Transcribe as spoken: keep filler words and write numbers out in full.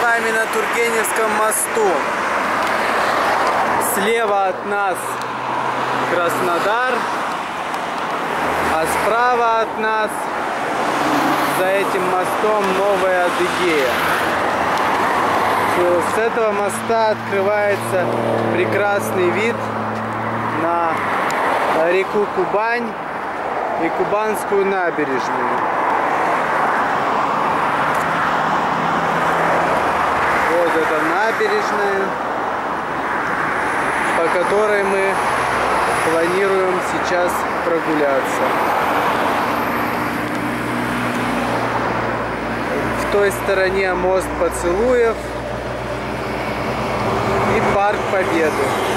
вами на Тургеневском мосту. Слева от нас Краснодар, а справа от нас, за этим мостом, Новая Адыгея. С этого моста открывается прекрасный вид на реку Кубань и Кубанскую набережную. Вот эта набережная, по которой мы планируем сейчас прогуляться. В той стороне мост Поцелуев и Парк Победы.